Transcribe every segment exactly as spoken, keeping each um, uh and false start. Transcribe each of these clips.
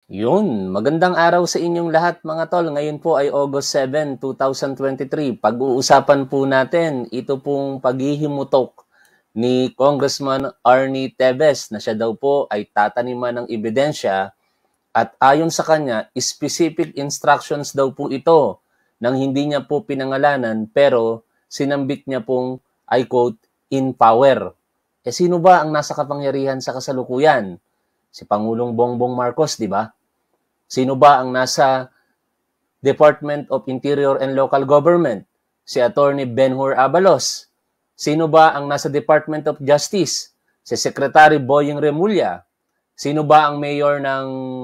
Yun, magandang araw sa inyong lahat mga tol. Ngayon po ay August seven, two thousand twenty-three. Pag-uusapan po natin ito pong paghihimutok ni Congressman Arnie Tevez na siya daw po ay tataniman ng ebidensya at ayon sa kanya, specific instructions daw po ito nang hindi niya po pinangalanan pero sinambit niya pong, I quote, in power. Eh sino ba ang nasa kapangyarihan sa kasalukuyan? Si Pangulong Bongbong Marcos, di ba? Sino ba ang nasa Department of Interior and Local Government? Si Attorney Benhur Abalos. Sino ba ang nasa Department of Justice? Si Secretary Boying Remulla. Sino ba ang mayor ng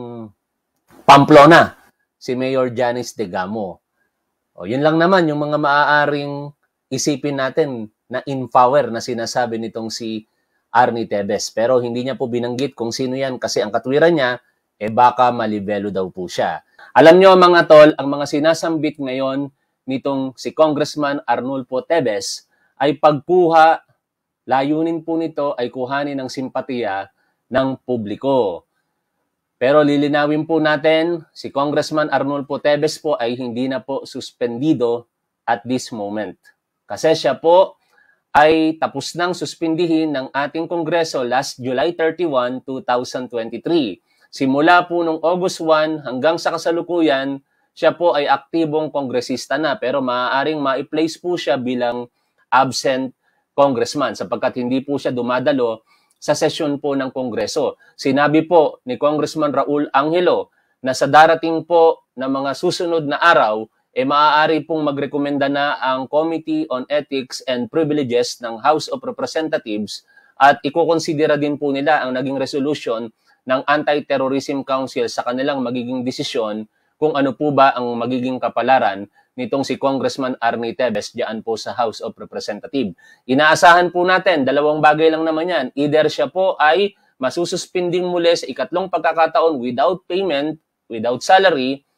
Pamplona? Si Mayor Janice De Gamo. O, yun lang naman yung mga maaaring isipin natin na in power na sinasabi nitong si Arnie Tevez. Pero hindi niya po binanggit kung sino yan kasi ang katwiran niya, eh baka malibelo daw po siya. Alam nyo mga tol, ang mga sinasambit ngayon nitong si Congressman Arnulfo Tevez ay pagkuha, layunin po nito ay kuhanin ng simpatiya ng publiko. Pero lilinawin po natin, si Congressman Arnulfo Tevez po ay hindi na po suspendido at this moment. Kasi siya po ay tapos nang suspindihin ng ating Kongreso last July thirty-one, two thousand twenty-three. Simula po noong August one hanggang sa kasalukuyan, siya po ay aktibong kongresista na pero maaaring ma-place po siya bilang absent congressman sapagkat hindi po siya dumadalo sa sesyon po ng Kongreso. Sinabi po ni Congressman Raul Angelo na sa darating po na mga susunod na araw, eh maaari pong magrekomenda na ang Committee on Ethics and Privileges ng House of Representatives at ikukonsidera din po nila ang naging resolution ng Anti-Terrorism Council sa kanilang magiging desisyon kung ano po ba ang magiging kapalaran nitong si Congressman Arnie Tevez diyan po sa House of Representatives. Inaasahan po natin, dalawang bagay lang naman yan. Either siya po ay masususpinding muli sa ikatlong pagkakataon without payment, without salary,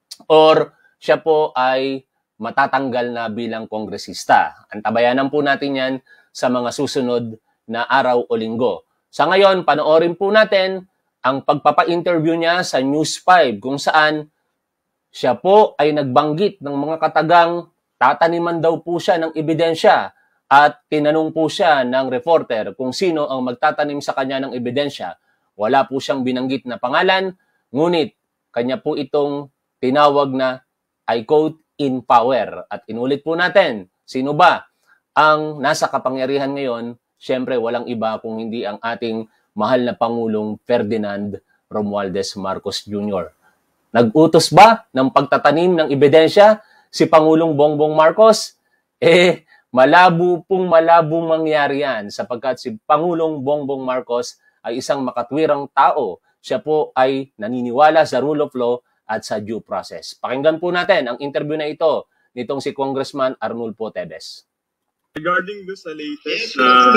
or siya po ay matatanggal na bilang kongresista. Antabayanan po natin yan sa mga susunod na araw o linggo. Sa ngayon, panoorin po natin ang pagpapa-interview niya sa News five kung saan siya po ay nagbanggit ng mga katagang tataniman daw po siya ng ebidensya at tinanong po siya ng reporter kung sino ang magtatanim sa kanya ng ebidensya. Wala po siyang binanggit na pangalan, ngunit kanya po itong tinawag na, I quote, in power. At inulit po natin, sino ba ang nasa kapangyarihan ngayon? Siyempre, walang iba kung hindi ang ating mahal na Pangulong Ferdinand Romualdez Marcos Junior Nag-utos ba ng pagtatanim ng ebidensya si Pangulong Bongbong Marcos? Eh, malabo pong malabong mangyari yan sapagkat si Pangulong Bongbong Marcos ay isang makatwirang tao. Siya po ay naniniwala sa rule of law at sa due process. Pakinggan po natin ang interview na ito nitong si Congressman Arnulfo Tevez. Regarding do sa latest uh,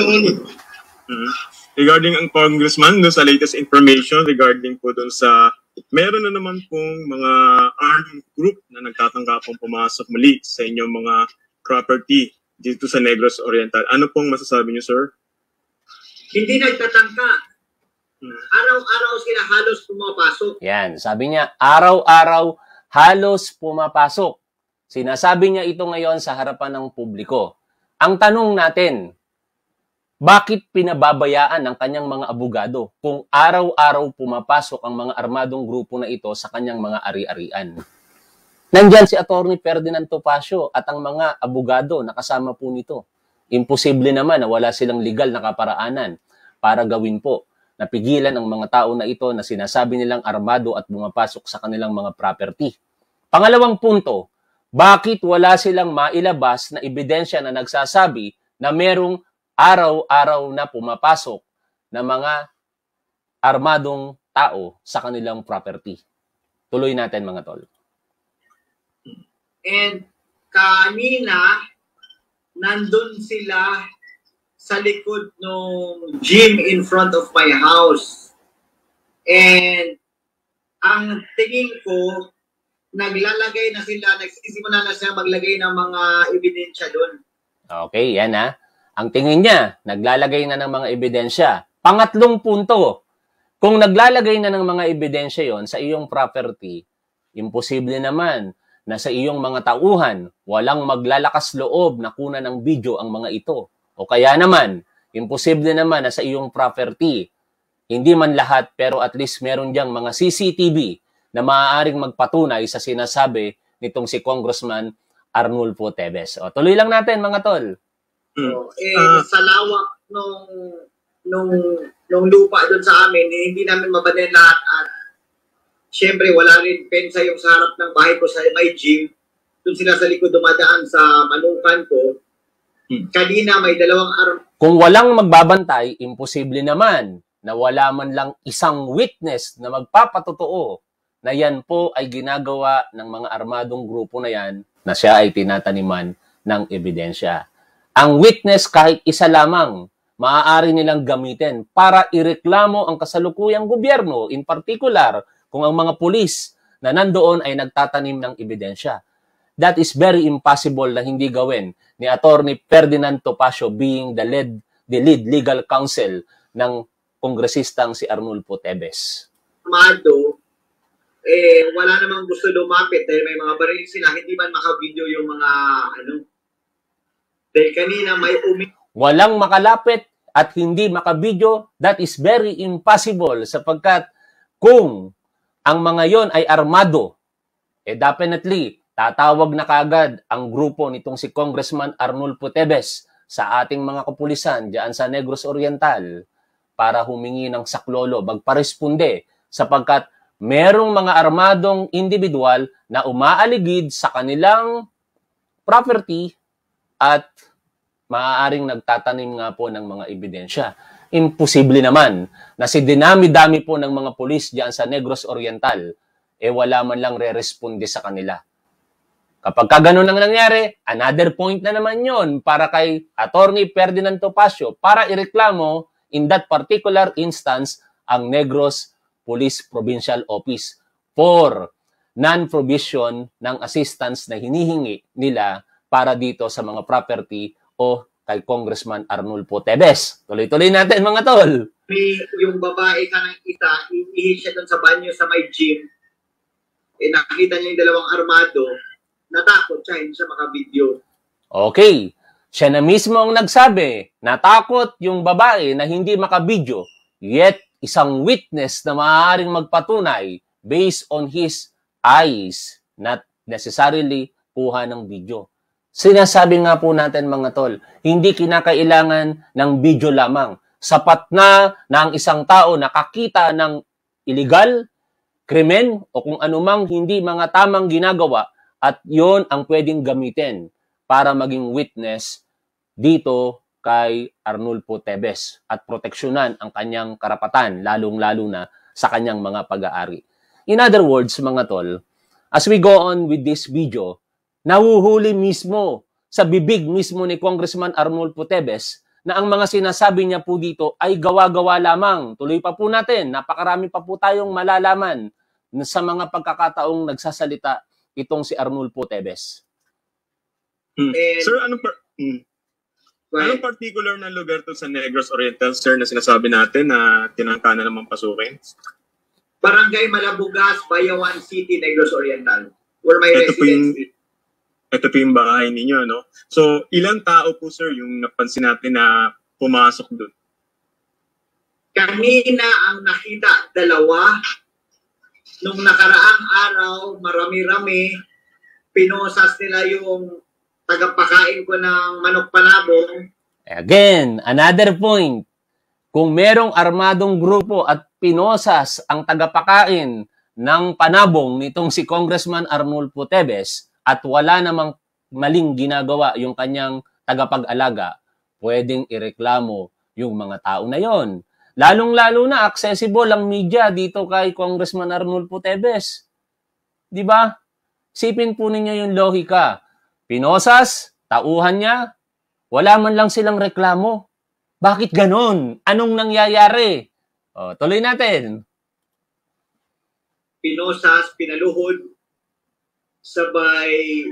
uh, regarding ang congressman do sa latest information regarding po doon sa meron na naman pong mga armed group na nagtatangka pong pumasok muli sa inyong mga property dito sa Negros Oriental. Ano pong masasabi niyo, sir? Hindi nagtatangka. Araw-araw sila halos pumapasok. Yan, sabi niya, araw-araw halos pumapasok. Sinasabi niya ito ngayon sa harapan ng publiko. Ang tanong natin, bakit pinababayaan ng kanyang mga abogado kung araw-araw pumapasok ang mga armadong grupo na ito sa kanyang mga ari-arian? Nandyan si Attorney Ferdinand Topacio at ang mga abogado na kasama po nito. Imposible naman na wala silang legal na kaparaanan para gawin po. Napigilan ang mga tao na ito na sinasabi nilang armado at bumapasok sa kanilang mga property. Pangalawang punto, bakit wala silang mailabas na ebidensya na nagsasabi na merong araw-araw na pumapasok na mga armadong tao sa kanilang property? Tuloy natin mga tol. And kanina, nandun sila sa likod ng gym in front of my house. And ang tingin ko, naglalagay na sila, nagsisimula na siya maglagay ng mga ebidensya doon. Okay, yan ha. Ang tingin niya, naglalagay na ng mga ebidensya. Pangatlong punto, Kung naglalagay na ng mga ebidensya yon sa iyong property, imposible naman na sa iyong mga tauhan, walang maglalakas loob na kunan ng video ang mga ito. O kaya naman, imposible naman na sa iyong property, hindi man lahat pero at least meron diyang mga C C T V na maaaring magpatunay sa sinasabi nitong si Congressman Arnulfo Teves. O, tuloy lang natin mga tol. So, eh, uh, sa lawak nung, nung, nung lupa doon sa amin, eh, hindi namin mabanin lahat at siyempre, wala rin pensa yung sa harap ng bahay ko sa may gym. Doon sila sa likod dumadaan sa manukan ko. Hmm. Kanina may dalawang araw. Kung walang magbabantay, imposible naman na wala man lang isang witness na magpapatotoo na yan po ay ginagawa ng mga armadong grupo na yan na siya ay tinataniman ng ebidensya. Ang witness kahit isa lamang, maaari nilang gamitin para ireklamo ang kasalukuyang gobyerno, in particular, kung ang mga pulis na nandoon ay nagtatanim ng ebidensya. That is very impossible na hindi gawin ni Attorney Ferdinand Topacio being the lead, the lead legal counsel ng kongresistang si Arnulfo Teves. Armado, eh, wala namang gusto lumapit dahil may mga baril sila, hindi man makavideo yung mga, ano, dahil kanina may umi... Walang makalapit at hindi makabidyo, that is very impossible sapagkat kung ang mga yon ay armado, eh definitely, tatawag na kagad ang grupo nitong si Congressman Arnulfo Teves sa ating mga kapulisan diyan sa Negros Oriental para humingi ng saklolo, magparesponde sapagkat merong mga armadong individual na umaaligid sa kanilang property at maaaring nagtatanim nga po ng mga ebidensya. Imposible naman na si dinami-dami po ng mga pulis diyan sa Negros Oriental, eh wala man lang re-responde sa kanila. Kapag ka ganun ang nangyari, another point na naman yon para kay Attorney Ferdinand Topacio para ireklamo in that particular instance ang Negros Police Provincial Office for non-provision ng assistance na hinihingi nila para dito sa mga property o kay Congressman Arnulfo Teves. Tuloy-tuloy natin mga tol. May, yung babae ka ng isa, iihi siya doon sa banyo sa may gym. Eh nakita niya yung dalawang armado, natakot siya, hindi siya makabideo. Okay. Siya na mismo ang nagsabi, natakot yung babae na hindi makabideo, yet isang witness na maaaring magpatunay based on his eyes, not necessarily kuha ng video. Sinasabi nga po natin mga tol, hindi kinakailangan ng video lamang. Sapat na na ang isang tao nakakita ng illegal, krimen o kung anumang hindi mga tamang ginagawa at yon ang pwedeng gamitin para maging witness dito kay Arnulfo Teves at proteksyonan ang kanyang karapatan, lalong-lalo na sa kanyang mga pag-aari. In other words, mga tol, as we go on with this video, nahuhuli mismo sa bibig mismo ni Congressman Arnulfo Teves na ang mga sinasabi niya po dito ay gawa-gawa lamang. Tuloy pa po natin, napakarami pa po tayong malalaman sa mga pagkakataong nagsasalita itong si Arnulfo Teves. Hmm. Sir, anong, par- hmm. anong particular na lugar to sa Negros Oriental, sir, na sinasabi natin na tinangka na naman pasukin? Barangay Malabugas, Bayawan City, Negros Oriental, where my Ito residence is. Ito po yung bahay ninyo, no? So, ilang tao po, sir, yung napansin natin na pumasok doon? Kanina ang nakita, dalawa. Nung nakaraang araw, marami-rami, pinosas nila yung tagapakain ko ng manok panabong. Again, another point. Kung merong armadong grupo at pinosas ang tagapakain ng panabong nitong si Congressman Arnulfo Teves, at wala namang maling ginagawa yung kanyang tagapag-alaga, pwedeng ireklamo yung mga tao na yon. Lalong-lalo na accessible ang media dito kay Congressman Arnulfo Teves. Di ba? Sipin po ninyo yung lohika. Pinosas, tauhan niya, wala man lang silang reklamo. Bakit ganon? Anong nangyayari? O, tuloy natin. Pinosas, pinaluhod, sabay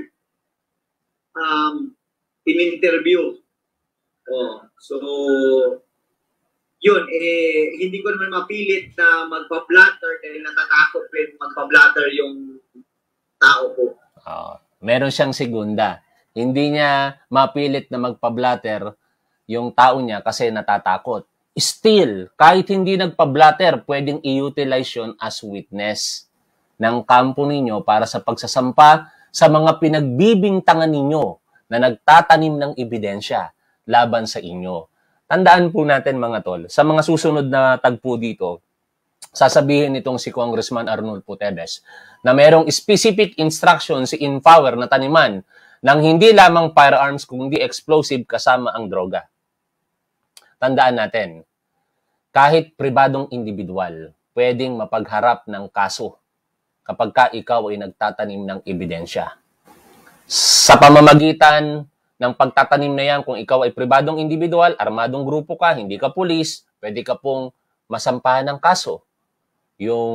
um, in-interview. Oh, so, yun, eh, hindi ko naman mapilit na magpa-blatter dahil natatakot rin magpa-blatter yung tao ko. Oh, meron siyang segunda. Hindi niya mapilit na magpa-blatter yung tao niya kasi natatakot. Still, kahit hindi nagpa-blatter, pwedeng i-utilize yun as witness ng kampo ninyo para sa pagsasampa sa mga pinagbibintangan ninyo na nagtatanim ng ebidensya laban sa inyo. Tandaan po natin mga tol, sa mga susunod na tagpo dito, sasabihin nitong si Congressman Arnulfo Teves na merong specific instruction si INPower na taniman ng hindi lamang firearms kundi explosive kasama ang droga. Tandaan natin, kahit pribadong individual, pwedeng mapagharap ng kaso kapag ka ikaw ay nagtatanim ng ebidensya. Sa pamamagitan ng pagtatanim na yan, kung ikaw ay pribadong individual, armadong grupo ka, hindi ka pulis, pwede ka pong masampahan ng kaso. Yung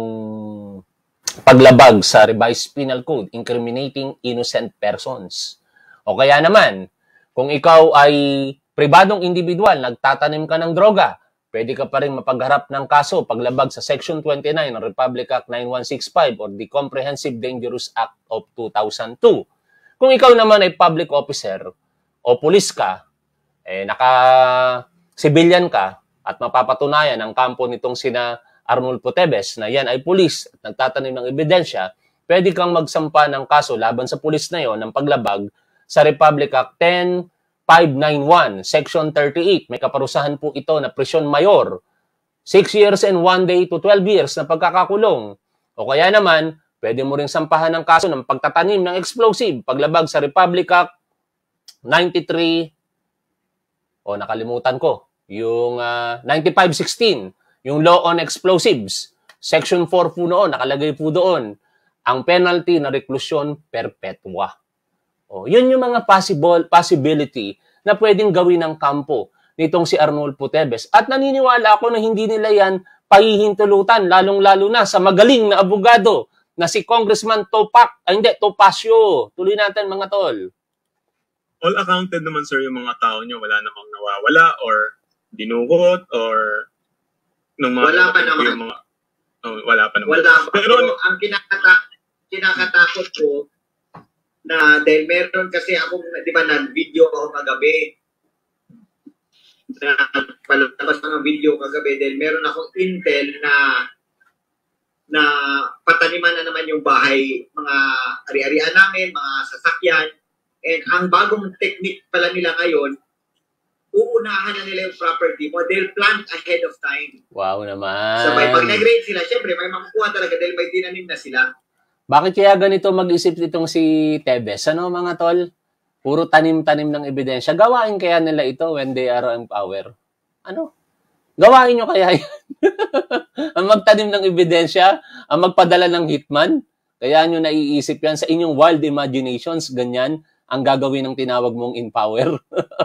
paglabag sa Revised Penal Code, incriminating innocent persons. O kaya naman, kung ikaw ay pribadong individual, nagtatanim ka ng droga, pwede ka pa rin mapagharap ng kaso paglabag sa Section twenty-nine ng Republic Act nine one six five or the Comprehensive Dangerous Act of two thousand two. Kung ikaw naman ay public officer o pulis ka, eh, naka-civilian ka at mapapatunayan ang kampo nitong sina Arnulfo Teves na yan ay pulis at nagtatanim ng ebidensya, pwede kang magsampa ng kaso laban sa pulis na yon ng paglabag sa Republic Act ten five ninety-one, Section thirty-eight. May kaparusahan po ito na prisyon mayor, six years and one day to twelve years na pagkakakulong. O kaya naman, pwede mo rin sampahan ng kaso ng pagtatanim ng explosive, paglabag sa Republic Act ninety-three, o nakalimutan ko, yung uh, ninety-five sixteen, yung Law on Explosives, Section four po noon, nakalagay po doon, ang penalty na reklusyon perpetua. O, yun yung mga possible possibility na pwedeng gawin ng kampo nitong si Arnulfo Teves. At naniniwala ako na hindi nila yan pahihintulutan, lalong-lalo na sa magaling na abogado na si Congressman Topac, ay hindi, Topacio. Tuloy natin mga tol. All accounted naman sir yung mga tao nyo, wala namang nawawala or dinukot or nung mga wala pa naman. Yung mga, oh, wala pa naman. Wala pa. Pero, Pero ang kinakata- kinakatakot ko na dahil meron kasi ako, di ba, nag-video ako kagabi. Palabas ng video kagabi dahil meron akong intel na na pataniman na naman yung bahay, mga ari-arian namin, mga sasakyan. And ang bagong technique pala nila ngayon, uunahan na nila yung property mo. They'll plant ahead of time. Wow naman. Sabay, pag nag-rate sila, syempre may makukuha talaga dahil may tinanim na sila. Bakit kaya ganito mag-isip itong si Teves? Ano mga tol? Puro tanim-tanim ng ebidensya. Gawain kaya nila ito when they are in power? Ano? Gawain nyo kaya yan? Ang magtanim ng ebidensya? Ang magpadala ng hitman? Kaya nyo naiisip yan sa inyong wild imaginations, ganyan ang gagawin ng tinawag mong in power.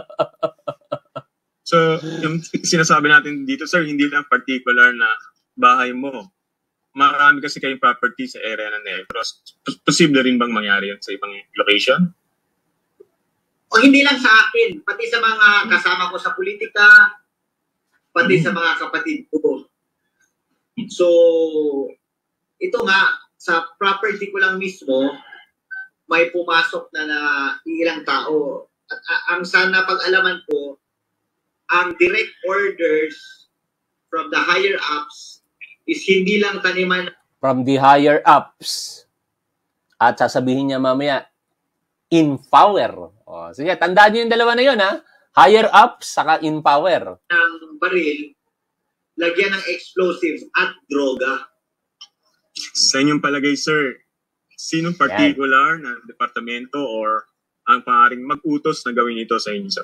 So, yung sinasabi natin dito, sir, hindi lang particular na bahay mo. Marami kasi kayong property sa area na Negros. Posible rin bang mangyari yan sa ibang location? O hindi lang sa akin, pati sa mga kasama ko sa politika, pati sa mga kapatid ko. So, ito nga, sa property ko lang mismo, may pumasok na na ilang tao. At uh, ang sana pag-alaman ko, ang direct orders from the higher ups is hindi lang taniman. From the higher ups. At sasabihin niya mamaya, INPower. O, sige, tandaan niyo yung dalawa na yun, ha? Higher ups, saka INPower. Ng baril, lagyan ng explosives at droga. Sa inyong palagay, sir, sinong particular Yan. na departamento or ang paaring mag-utos na gawin ito sa inyo, sir?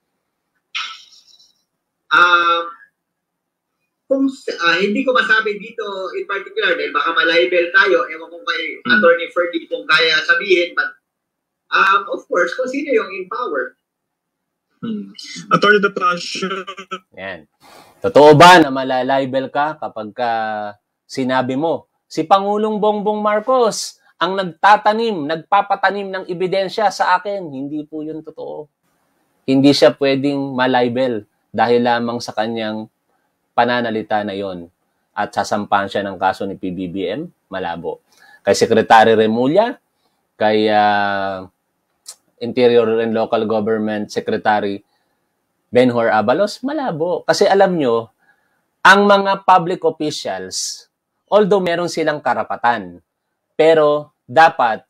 Um, kung uh, hindi ko masabi dito in particular dahil baka ma-libel tayo, ewan kung kay hmm. Attorney Ferdy kung kaya sabihin, but um, of course, kung sino yung INPower. Hmm. Attorney Topacio. Yan. Totoo ba na malalibel ka kapag ka sinabi mo, si Pangulong Bongbong Marcos ang nagtatanim, nagpapatanim ng ebidensya sa akin? Hindi po yun totoo. Hindi siya pwedeng malibel dahil lamang sa kanyang pananalita na yon at sasampahan siya ng kaso ni P B B M? Malabo. Kay Secretary Remulla, kay uh, Interior and Local Government Secretary Benhur Abalos, malabo. Kasi alam nyo, ang mga public officials, although meron silang karapatan, pero dapat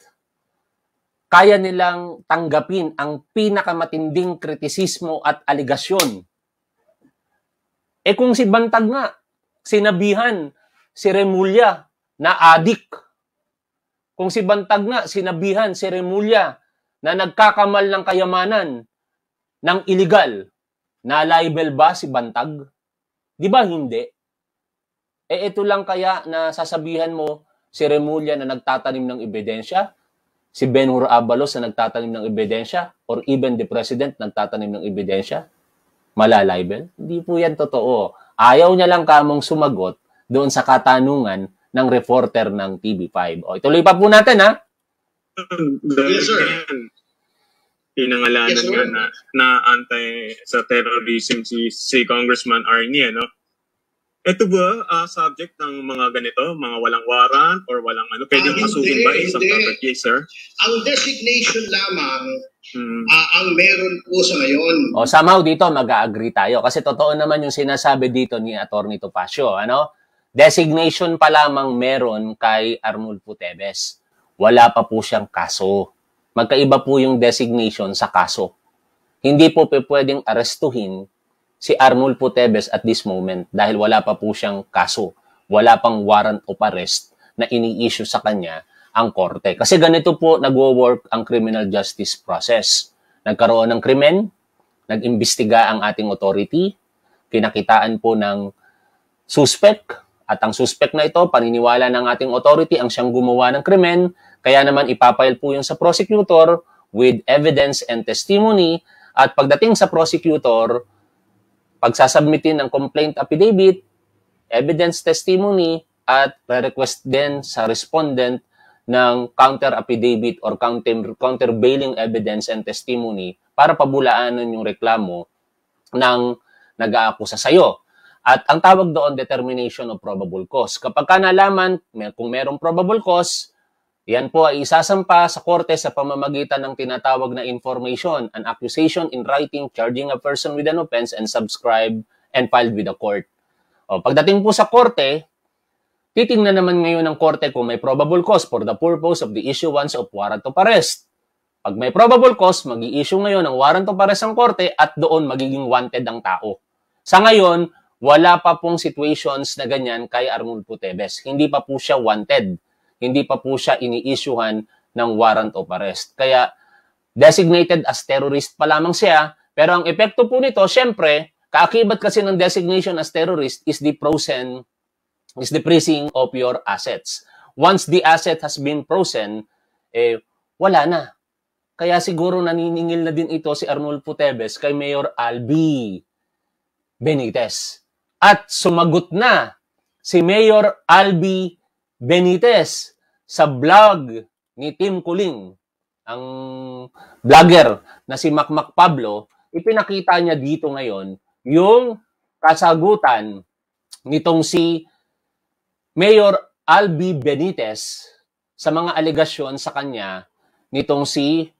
kaya nilang tanggapin ang pinakamatinding kritisismo at aligasyon. Eh kung si Bantag nga, sinabihan si Remulla na adik. Kung si Bantag nga, sinabihan si Remulla na nagkakamal ng kayamanan ng illegal, na-libel ba si Bantag? Di ba hindi? Eh ito lang kaya na sasabihan mo si Remulla na nagtatanim ng ebidensya, si Benhur Abalos na nagtatanim ng ebidensya, or even the President nagtatanim ng ebidensya? Malalibel? Hindi po yan totoo. Ayaw niya lang kamong sumagot doon sa katanungan ng reporter ng T V five. O, ituloy pa po natin, ha? Yes, sir. Pinangalanan Yes, sir. nga na, na anti sa terrorism si, si Congressman Arnie, no? Ito ba uh, subject ng mga ganito, mga walang warrant or walang ano? Pwedeng Ah, pasukin hindi, ba isang hindi. property, sir? Ang designation lamang Hmm. ah, ang meron po sa ngayon. O, somehow dito mag-agree tayo. Kasi totoo naman yung sinasabi dito ni Atty. Topacio. Ano? Designation pa lamang meron kay Arnulfo Teves. Wala pa po siyang kaso. Magkaiba po yung designation sa kaso. Hindi po pwedeng arestuhin si Arnulfo Teves at this moment dahil wala pa po siyang kaso. Wala pang warrant of arrest na ini-issue sa kanya ang korte. Kasi ganito po nagwo-work ang criminal justice process. Nagkaroon ng krimen, nag-imbestiga ang ating authority, kinakitaan po ng suspect, at ang suspect na ito, paniniwala ng ating authority ang siyang gumawa ng krimen, kaya naman ipapile po yung sa prosecutor with evidence and testimony, at pagdating sa prosecutor, pagsasubmitin ng complaint affidavit, evidence testimony, at request din sa respondent ng counter affidavit or counter countervailing evidence and testimony para pabulaanan yung reklamo ng nag-aakusa sa iyo. At ang tawag doon, determination of probable cause. Kapag ka nalaman kung merong probable cause, yan po ay isasampa sa korte sa pamamagitan ng tinatawag na information, an accusation in writing charging a person with an offense and subscribed and filed with the court. O, pagdating po sa korte, titingnan naman ngayon ng korte kung may probable cause for the purpose of the issuance of warrant of arrest. Pag may probable cause, mag-i-issue ngayon ng warrant of arrest ang korte at doon magiging wanted ang tao. Sa ngayon, wala pa pong situations na ganyan kay Arnulfo Teves. Hindi pa po siya wanted. Hindi pa po siya ini-issuehan ng warrant of arrest. Kaya designated as terrorist pa lamang siya. Pero ang epekto po nito, syempre, kaakibat kasi ng designation as terrorist is the frozen is the freezing of your assets. Once the asset has been frozen, eh, wala na. Kaya siguro naniningil na din ito si Arnulfo Teves kay Mayor Albi Benitez. At sumagot na si Mayor Albi Benitez sa vlog ni Tim Kuling, ang vlogger na si Macmac Pablo. Ipinakita niya dito ngayon yung kasagutan nitong si Mayor Albi Benitez sa mga alegasyon sa kanya nitong si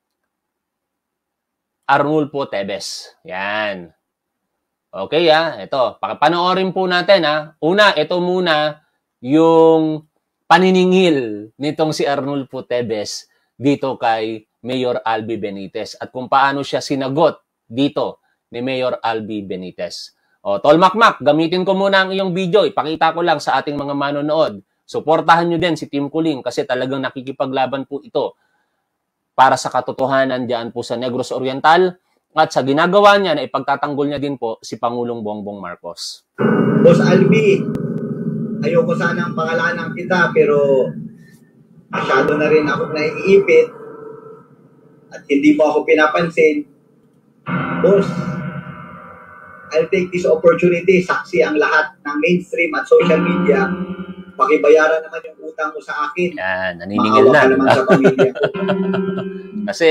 Arnulfo Teves. Yan. Okay, ha? Ito. Panoorin po natin, ha? Una, ito muna yung paniningil nitong si Arnulfo Teves dito kay Mayor Albi Benitez at kung paano siya sinagot dito ni Mayor Albi Benitez. O, Tol Macmac, gamitin ko muna ang iyong video. Ipakita ko lang sa ating mga manonood. Suportahan nyo din si Tim Kuling kasi talagang nakikipaglaban po ito para sa katotohanan diyan po sa Negros Oriental at sa ginagawa niya na ipagtatanggol niya din po si Pangulong Bongbong Marcos. Boss Albi, ayoko sanang pangalanan kita pero masyado na rin ako naiipit at hindi mo ako pinapansin. Boss, I'll take this opportunity, saksi ang lahat ng mainstream at social media. Pakibayaran naman yung utang mo sa akin. Yan, naniningil na. Maawa ka naman sa pamilya ko. Kasi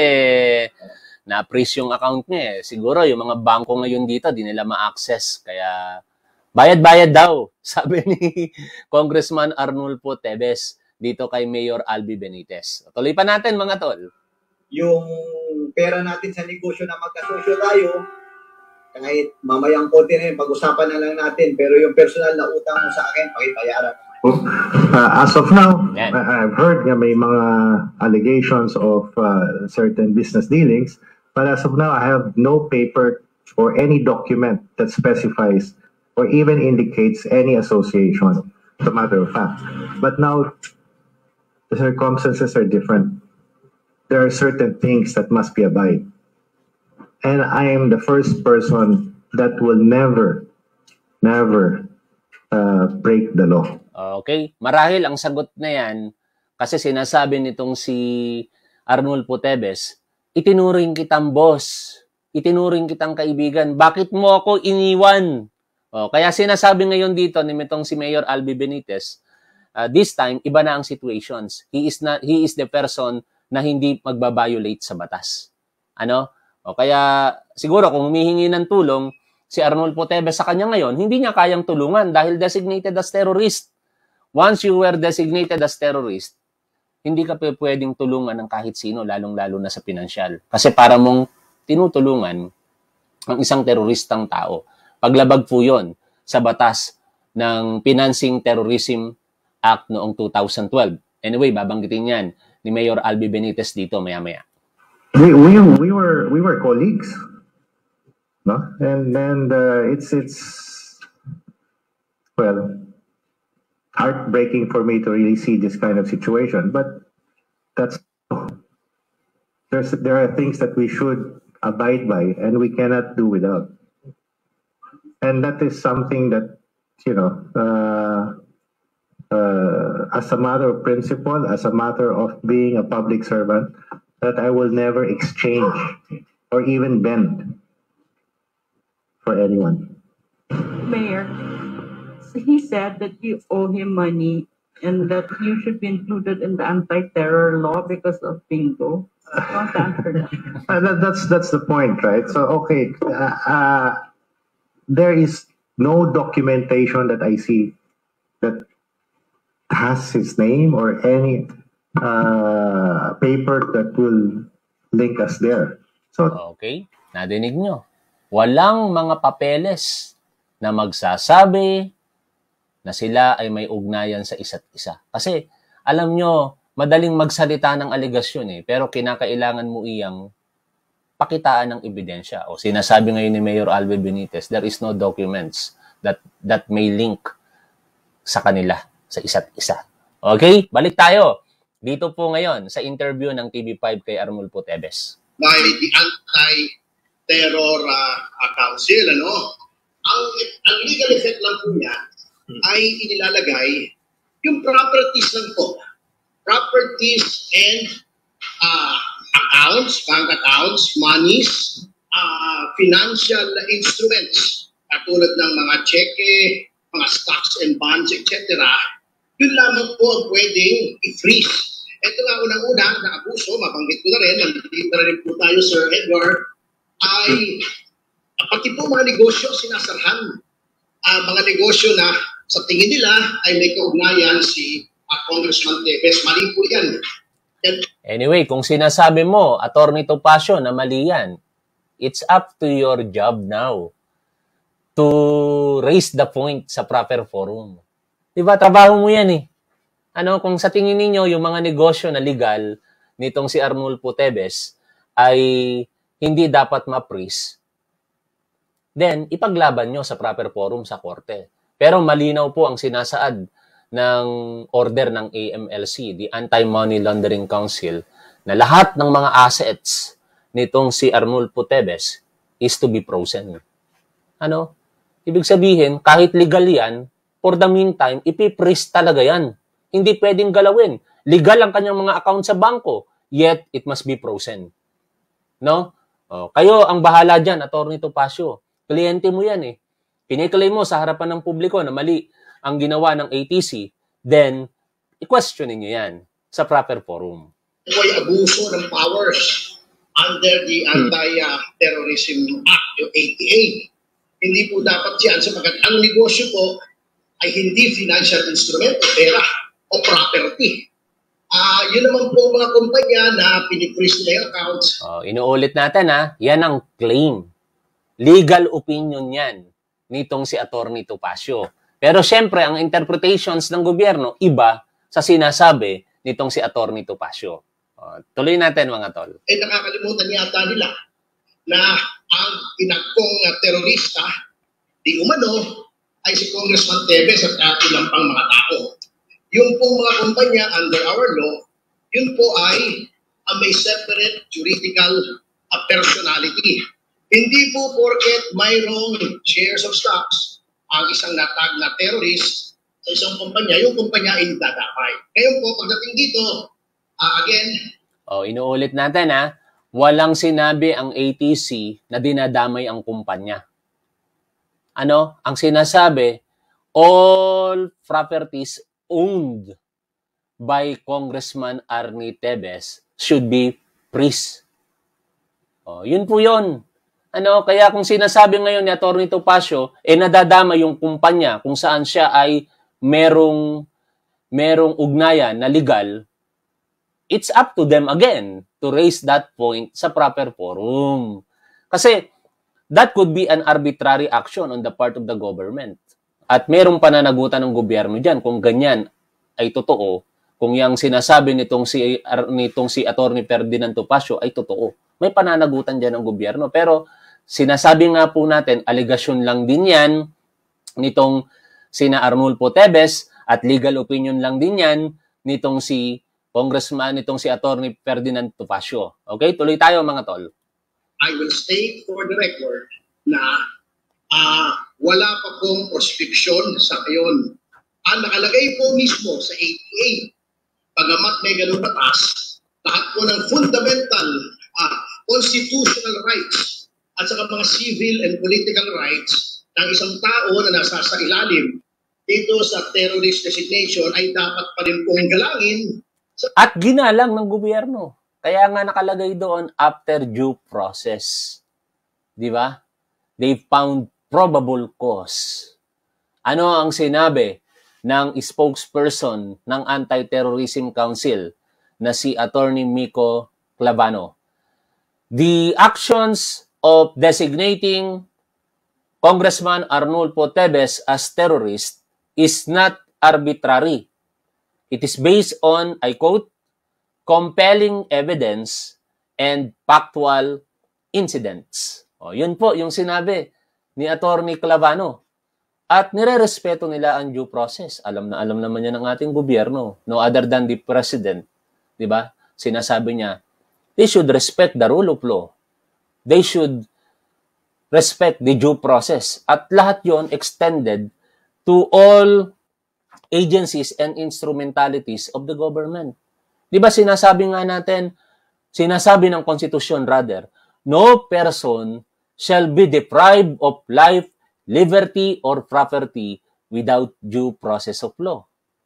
na-freeze yung account niya eh. Siguro yung mga bangko ngayon dito, di nila ma-access. Kaya Bayad-bayad daw, sabi ni Congressman Arnulfo Teves dito kay Mayor Albi Benitez. Tuloy pa natin mga tol. Yung pera natin sa negosyo na magkasosyo tayo, kahit mamayang konti na yun, pag-usapan na lang natin. Pero yung personal na utang mo sa akin, pakibayaran. Uh, as of now, Yan. I've heard nga may mga allegations of uh, certain business dealings, but as of now, I have no paper or any document that specifies or even indicates any association, as a matter of fact. But now, the circumstances are different. There are certain things that must be abide. And I am the first person that will never, never uh, break the law. Okay? Marahil ang sagot na yan, kasi sinasabi nitong si Arnulfo Teves, itinuring kitang boss, itinuring kitang kaibigan, bakit mo ako iniwan? O, kaya sinasabi ngayon dito ni itong si Mayor Albi Benitez, uh, this time, iba na ang situations. He is, not, he is the person na hindi magbabiolate sa batas. Ano? O kaya siguro kung humihingi ng tulong si Arnulfo Teves sa kanya ngayon, hindi niya kayang tulungan dahil designated as terrorist. Once you were designated as terrorist, hindi ka pwedeng tulungan ng kahit sino, lalong-lalo na sa pinansyal. Kasi para mong tinutulungan ang isang teroristang tao. Paglabag po yun sa batas ng Financing Terrorism Act noong two thousand twelve. Anyway, babanggitin yan ni Mayor Albi Benitez dito maya-maya. We, we, we were we were colleagues, no? And and uh, it's it's well heartbreaking for me to really see this kind of situation. But that's there's there are things that we should abide by, and we cannot do without. And that is something that, you know, uh, uh, as a matter of principle, as a matter of being a public servant, that I will never exchange or even bend for anyone. Mayor, he said that you owe him money and that you should be included in the anti-terror law because of bingo. I want to answer that. Uh, that, that's that's the point, right? So, okay, uh, uh, there is no documentation that I see that has his name or any uh, paper that will link us there. So, okay, nadinig nyo. Walang mga papeles na magsasabi na sila ay may ugnayan sa isa't isa. Kasi, alam nyo, madaling magsalita ng aligasyon eh, pero kinakailangan mo iyang pakitaan ng ebidensya. O sinasabi ngayon ni Mayor Albi Benitez, there is no documents that that may link sa kanila, sa isa't isa. Okay? Balik tayo. Dito po ngayon sa interview ng T V five kay Arnulfo Teves. By the Anti-Terror uh, Council, ano? Ang, ang legal effect lang po niya ay inilalagay yung properties lang po. Properties and uh, accounts, bank accounts, monies, uh, financial instruments, katulad ng mga cheque, mga stocks and bonds, et cetera. Yun lamang po ang pwedeng i-freeze. Ito nga unang-una na abuso, mabanggit ko na rin, nandito na rin po tayo, Sir Edgar, ay pati po mga negosyo sinasarhan. Uh, mga negosyo na sa tingin nila ay may kaugnayan si uh, Congressman Teves. Mali po yan. Anyway, kung sinasabi mo, Attorney Topacio, na mali yan, it's up to your job now to raise the point sa proper forum. Diba? Trabaho mo yan eh. Ano, kung sa tingin ninyo, yung mga negosyo na legal nitong si Arnulfo Teves ay hindi dapat ma-freeze, then ipaglaban nyo sa proper forum sa korte. Pero malinaw po ang sinasaad ng order ng A M L C, the Anti-Money Laundering Council, na lahat ng mga assets nitong si Arnulfo Teves is to be frozen. Ano? Ibig sabihin, kahit legal yan, for the meantime, ipiprease talaga yan. Hindi pwedeng galawin. Legal ang kanyang mga account sa bangko, yet it must be frozen. No? O, kayo ang bahala dyan, Attorney Topacio. Kliyente mo yan eh. Kiniklaim mo sa harapan ng publiko na mali ang ginawa ng A T C, then, i-questionin nyo yan sa proper forum. May abuso ng powers under the Anti-Terrorism Act, yung A T A. Hindi po dapat yan sapagkat ang negosyo po ay hindi financial instrument o pera o property. Ah, uh, yun naman po mga kumpanya na pinipris nila yung accounts. Oh, inuulit natin ha, yan ang claim. Legal opinion yan nitong si Attorney Topacio. Pero syempre, ang interpretations ng gobyerno, iba sa sinasabi nitong si Attorney Topacio. Oh, tuloy natin mga tol. Eh nakakalimutan yata nila na ang tinakbong uh, terorista di umano ay si Congressman Teves at uh, ilang pang mga tao. Yung pong mga kumpanya under our law, yun po ay uh, may separate juridical uh, personality. Hindi po porket mayroong shares of stocks ang isang natag na terrorist sa isang kumpanya, yung kumpanya ay dadamay. Ngayon po, pagdating dito, uh, again, oh, inuulit natin ha, walang sinabi ang A T C na dinadamay ang kumpanya. Ano? Ang sinasabi, all properties owned by Congressman Arnie Teves should be freeze. Oh, yun po yun. Ano, kaya kung sinasabi ngayon ni Attorney Topacio, eh nadadama yung kumpanya kung saan siya ay merong merong ugnayan na legal, it's up to them again to raise that point sa proper forum. Kasi that could be an arbitrary action on the part of the government. At merong pananagutan ng gobyerno dyan kung ganyan ay totoo, kung yung sinasabi nitong si, nitong si Attorney Ferdinand Topacio ay totoo. May pananagutan dyan ng gobyerno. Pero sinasabi nga po natin, aligasyon lang din yan nitong sina Arnulfo Teves at legal opinion lang din yan nitong si Congressman, nitong si Attorney Ferdinand Topacio. Okay? Tuloy tayo mga tol. I will state for the record na uh, wala pa pong proscription sa ngayon. Ang nakalagay po mismo sa A T A, pagamat may ganun batas, lahat po ng fundamental uh, constitutional rights at saka mga civil and political rights ng isang tao na nasa sa ilalim dito sa terrorist designation ay dapat pa rin pong galangin. At ginalang ng gobyerno. Kaya nga nakalagay doon after due process. Di ba? They found probable cause. Ano ang sinabi ng spokesperson ng Anti-Terrorism Council na si Attorney Miko Clavano? The actions of designating Congressman Arnulfo Teves as terrorist is not arbitrary. It is based on, I quote, compelling evidence and factual incidents. O, yun po yung sinabi ni Attorney Clavano. At nire-respeto nila ang due process. Alam na alam naman yan ng ating gobyerno. No other than the president. Diba? Sinasabi niya, they should respect the rule of law. They should respect the due process. At lahat yon extended to all agencies and instrumentalities of the government. Di ba sinasabi nga natin, sinasabi ng konstitusyon rather, no person shall be deprived of life, liberty, or property without due process of law.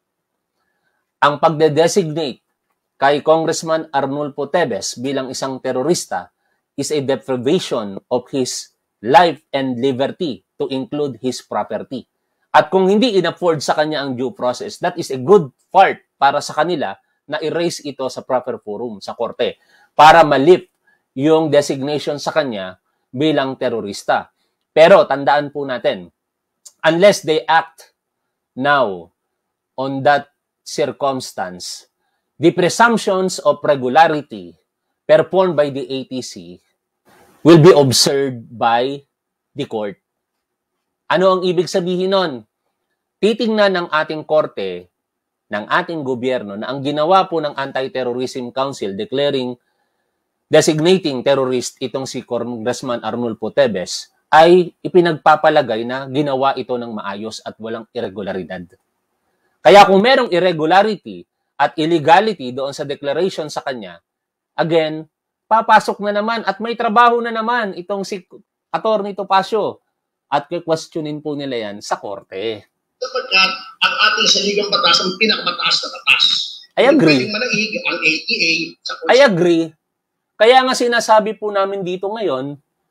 Ang pagde-designate kay Congressman Arnulfo Teves bilang isang terorista is a deprivation of his life and liberty to include his property. At kung hindi in-afford sa kanya ang due process, that is a good part para sa kanila na i-raise ito sa proper forum, sa korte, para malip yung designation sa kanya bilang terorista. Pero tandaan po natin, unless they act now on that circumstance, the presumptions of regularity performed by the A T C will be observed by the court. Ano ang ibig sabihin nun? Titingnan ng ating korte, ng ating gobyerno, na ang ginawa po ng Anti-Terrorism Council declaring, designating terrorist itong si Congressman Arnulfo Teves, ay ipinagpapalagay na ginawa ito ng maayos at walang irregularidad. Kaya kung merong irregularity at illegality doon sa declaration sa kanya, again, papasok na naman at may trabaho na naman itong si Attorney Topacio at questionin po nila yan sa korte. Sapagkat ang ating saligang batas ang pinakamataas na batas. I agree. Manaig ang A T A sa I agree. Kaya nga sinasabi po namin dito ngayon,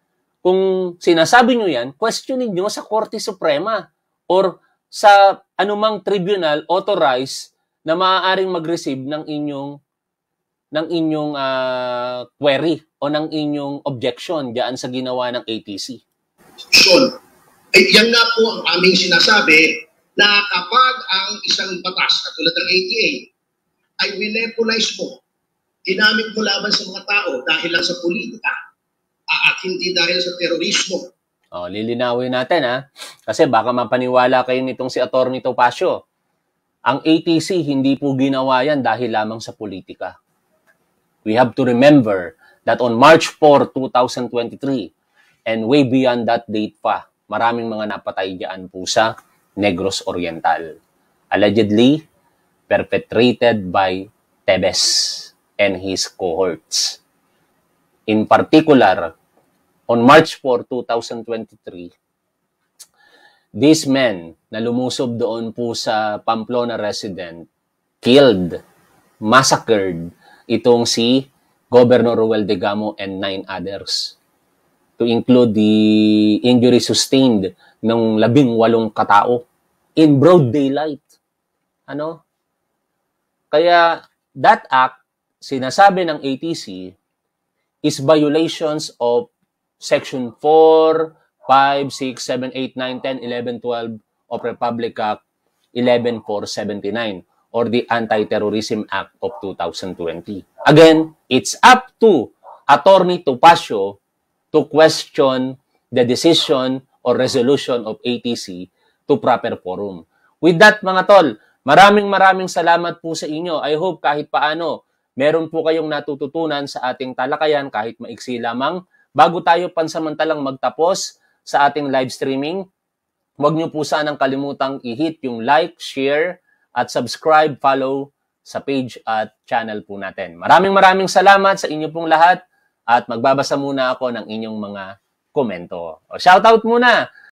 kung sinasabi nyo yan, questionin nyo sa Korte Suprema or sa anumang tribunal authorized na maaaring mag-receive ng inyong ng inyong uh, query o ng inyong objection diyan sa ginawa ng A T C. Sean, ay yan nga po ang aming sinasabi na kapag ang isang batas katulad ng A T A ay winepolize mo, ginamit mo laban sa mga tao dahil lang sa politika at hindi dahil sa terorismo. Oh, lilinawin natin ha. Kasi baka mapaniwala kayo nitong si Atty. Topacio. Ang A T C hindi po ginawa yan dahil lamang sa politika. We have to remember that on March fourth, two thousand twenty-three and way beyond that date pa, maraming mga napatay diyan po sa Negros Oriental. Allegedly perpetrated by Tebes and his cohorts. In particular, on March fourth, two thousand twenty-three, these men na lumusob doon po sa Pamplona resident killed, massacred itong si Governor Roel Degamo and nine others, to include the injury sustained ng labing walong katao in broad daylight. Ano? Kaya that act, sinasabi ng A T C, is violations of Section four, five, six, seven, eight, nine, ten, eleven, twelve of Republic Act eleven four seventy-nine or the Anti-Terrorism Act of two thousand twenty. Again, it's up to Atty. Topacio to question the decision or resolution of A T C to proper forum. With that, mga tol, maraming maraming salamat po sa inyo. I hope kahit paano, meron po kayong natututunan sa ating talakayan kahit maiksi lamang. Bago tayo pansamantalang magtapos sa ating live streaming, huwag niyo po sanang kalimutang i-hit yung like, share, at subscribe, follow sa page at channel po natin. Maraming maraming salamat sa inyo pong lahat at magbabasa muna ako ng inyong mga komento. O, shoutout muna!